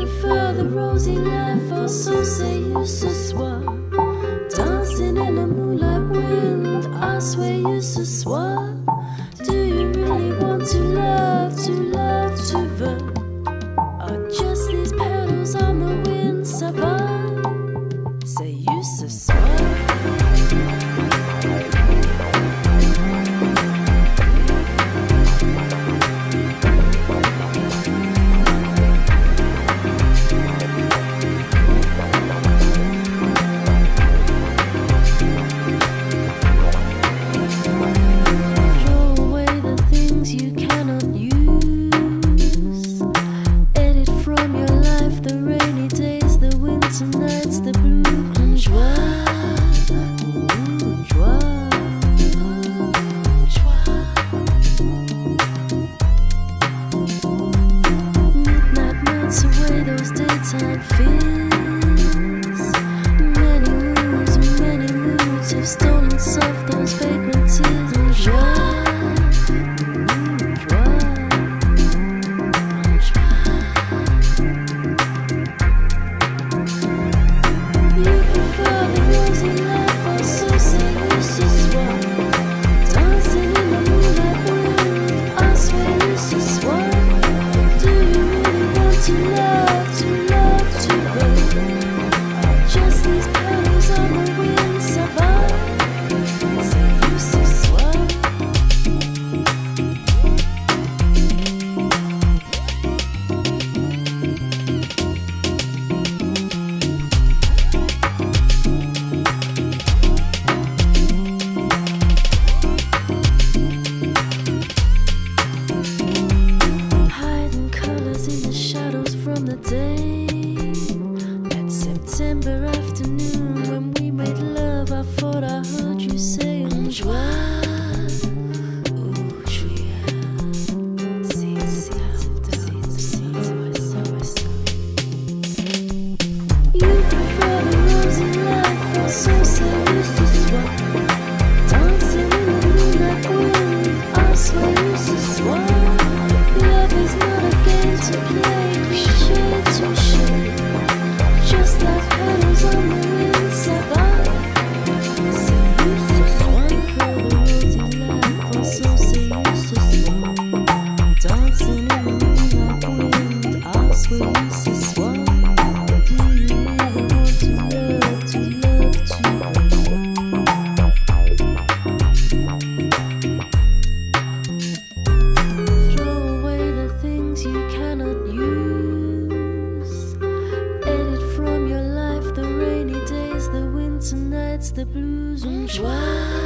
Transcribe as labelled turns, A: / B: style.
A: prefer the rosy life, or so say you ce soir. Dancing in the moonlight wind, I swear you ce soir. Do you really want to love, to love, to verve? Or just these petals on the wind, ça va? Say you ce soir. Tonight's the blue joie, joie, joie. Midnight melts away those daytime fears. Many moods have stolen soft those vagrant tears. Joie. From the day, that September afternoon when we made love, I thought I heard you say joie, you prefer the rosy life, or so say you ce soir. Dancing in the moonlight wind, I swear you ce soir. Love is not a game to play. Just like petals on the wind, ça va? C'est you ce soir. For the rosy life, or so say you ce soir. Dancing in the moonlight wind, I swear you ce soir. Do you really want to love, to love, to love? Throw away the things you cannot use. Edit from your life the rainy days, the winter nights, the blues and joie.